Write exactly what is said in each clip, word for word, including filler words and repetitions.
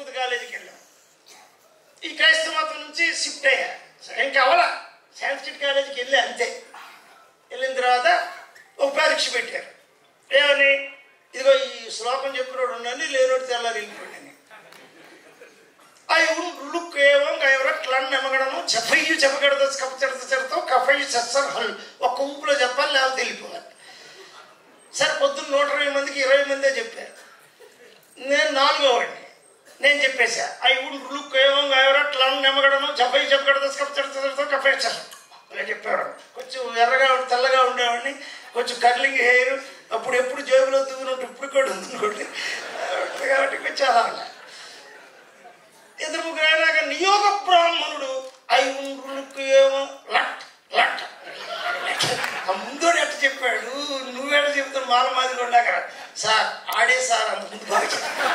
సంస్కృత కాలేజీకి వెళ్ళాం. ఈ క్రైస్తవ మతం నుంచి షిఫ్ట్ అయ్యా. ఇంకా అవలా సాంస్క్రిట్ కాలేజీకి వెళ్ళా అంతే. వెళ్ళిన తర్వాత ఒక పరీక్ష పెట్టారు. ఏమని, ఇదిగో ఈ శ్లోకం చెప్పినోడు ఉన్నాను, లేనోడు తెల్లారి వెళ్ళిపోయాను. అవి లుక్ ఏమో ఎవరో క్లన్ ఎమగడము చెప్పయ్యు చెప్పగడదు కపచడత చెడతావు కఫయ్యు సత్సర్ హల్ ఒక్క ఊపులో చెప్పాలి, లేకపోతే వెళ్ళిపోవాలి. సరే పొద్దున్న నూట ఇరవై మందికి ఇరవై మందే చెప్పారు. నేను నాలుగో వాడిని. నేను చెప్పేసా ఐ వుడ్ లుక్ ఏమో ఎవరో క్లన్ ఎమగడము చెప్పయ్యు చెప్పగడదు కపచడత చెడతావు కఫయ్యు సత్సర్ అలా చెప్పేవాడు. కొంచెం ఎర్రగా తెల్లగా ఉండేవాడిని, కొంచెం కర్లింగ్ హెయిర్, అప్పుడు ఎప్పుడు జేబులో దిగినట్టు ఇప్పుడు కూడా ఉంది అనుకోండి. కాబట్టి కొంచెం అలా ఇద్దరు ముగ్గురు అయినాక నియోగ బ్రాహ్మణుడు ఐ ఉండ్రులకు ఏమో లట్ లట్ ముందోడు ఎట్ట చెప్పాడు, నువ్వేట చెప్తాను మాల మాదిరి ఉండాక సార్ ఆడే సార్ అంత ముందు బాగా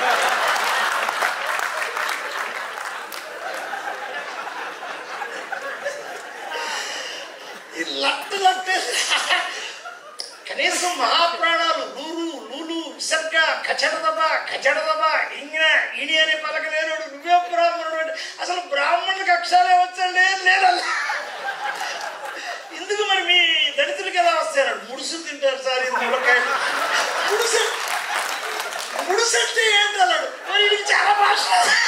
ఈ లట్ లట్టే కనీసం మహాప్రాణాలు లూలు లూలు విసర్గ ఖచడదబ ఖచడదబ ఇంగిన ఇని అనే పలక లేనుడు నువ్వే బ్రాహ్మణుడు అంటే అసలు బ్రాహ్మణులకు అక్షరాలే వచ్చండి లేదల్లా. ఎందుకు మరి మీ దళితులకి ఎలా వస్తాడు? ముడుసు తింటారు సార్, ఇది ములకాయలు ముడుసు ముడుసు అంటే ఏంటన్నాడు. మరి ఇది చాలా భాష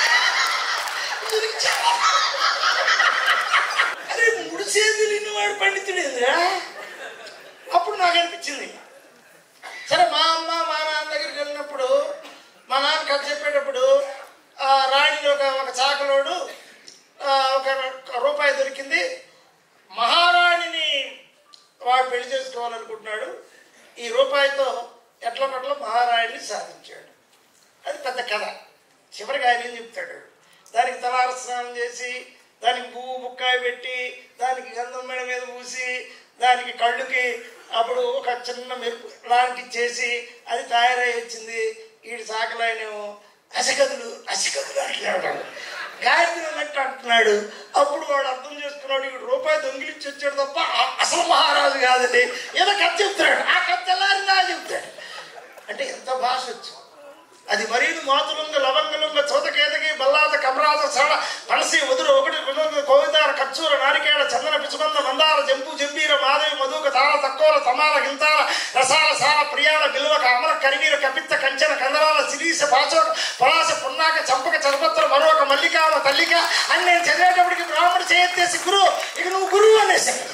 అరే ముడిసేది నిన్ను వాడు పండితుడేంద్రా. అప్పుడు నాకు అనిపించింది, సరే మా అమ్మ మా నాన్న దగ్గరికి వెళ్ళినప్పుడు మా నాన్న కథ చెప్పేటప్పుడు రాణిలో ఒక ఒక చాకలోడు ఒక రూపాయి దొరికింది, మహారాణిని వాడు పెళ్లి చేసుకోవాలనుకుంటున్నాడు, ఈ రూపాయితో ఎట్లా పట్ల మహారాణిని సాధించాడు. అది పెద్ద కథ. చివరికి ఆయన ఏం చెప్తాడు, దానికి తలార స్నానం చేసి దానికి పువ్వు బుక్కాయ పెట్టి దానికి గంధం మెడ మీద పూసి దానికి కళ్ళుకి అప్పుడు ఒక చిన్న మెరుపు లాంటి చేసి అది తయారై వచ్చింది. వీడి సాకలాయనేమో అసగదులు అసగదులు అంటున్నాడు, గాయత్రి అన్నట్టు అంటున్నాడు. అప్పుడు వాడు అర్థం చేసుకున్నాడు, వీడు రూపాయి దొంగిలించి వచ్చాడు తప్ప అసలు మహారాజు కాదని ఏదో కథ చెప్తాడు. ఆ కథ తెల్లారిందా చెప్తాడు. అంటే ఎంత భాష వచ్చు. అది మరీదు మాతులుంగ లవంగలుంగ చోతకేతకి బల్లాత కమరాజ సరళ పనసి వదురు ఒకటి కోవిదార కచ్చూర నారికేళ చందన పిచుబంద మందార జంపు జంబీర మాధవి మధుక తాళ తక్కోల తమాల గింతాల రసాల సాల ప్రియాల బిల్వక అమర కరివీర కపిత్త కంచన కందరాల శిరీష పాచోక పలాస పున్నాక చంపక చరపత్ర మరొక మల్లికామ తల్లిక అని నేను చదివేటప్పటికి బ్రాహ్మణుడు చేయెత్తేసి గురువు ఇక నువ్వు గురువు అనేసి